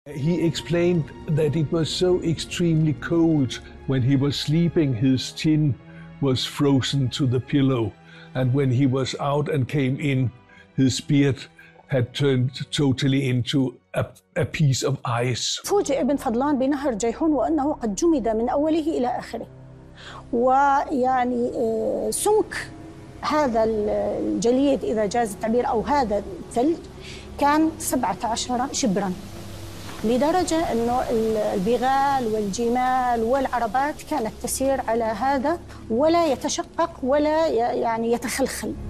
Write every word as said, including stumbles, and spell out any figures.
He explained that it was so extremely cold when he was sleeping, his chin was frozen to the pillow, and when he was out and came in, his beard had turned totally into a, a piece of ice. فوجئ ابن فضلان بنهر جيحون وأنه قد جمد من أوله إلى آخره، ويعني سمك هذا الجليد إذا جاز التعبير أو هذا الثلج كان سبعة عشر شبراً، لدرجة أنه البغال والجمال والعربات كانت تسير على هذا ولا يتشقق ولا يعني يتخلخل.